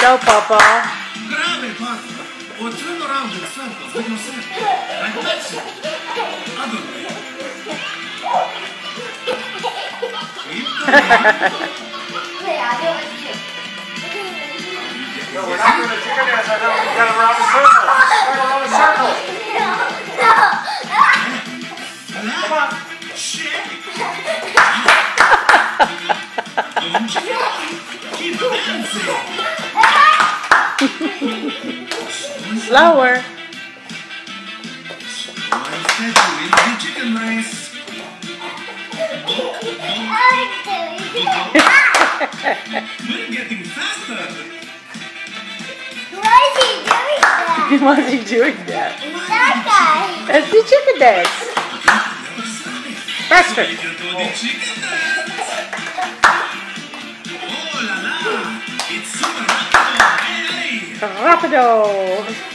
Go, Papa. Grab it, Papa. Or turn around in circles with yourself. Like that. Other way. Keep going. No, we're not doing a chicken dance. I know. We got to round the circle. Around the circle. Come on. Shake. Don't you keep dancing. Slower. One step with the chicken race. We're getting faster. Why is he doing that? That guy. That's the chicken dance. Faster. We can do the chicken dance. Oh la la. It's super rapido. Hey, hey. Rapido.